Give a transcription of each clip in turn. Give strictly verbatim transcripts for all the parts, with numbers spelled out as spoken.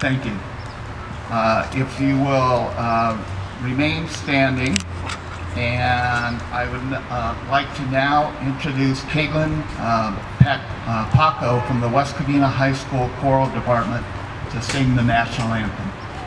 Thank you. Uh, if you will uh, remain standing, and I would uh, like to now introduce Caitlin uh, Peck, uh, Paco from the West Covina High School Choral Department to sing the National Anthem.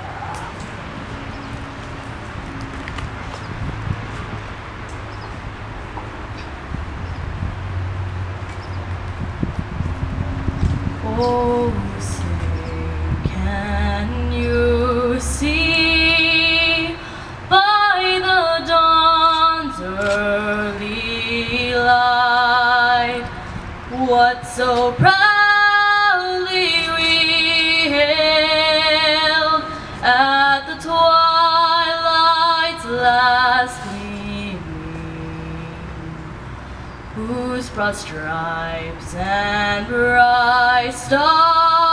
Oh, say, can you see by the dawn's early light what so proudly we hailed at the twilight's last gleaming, whose broad stripes and bright stars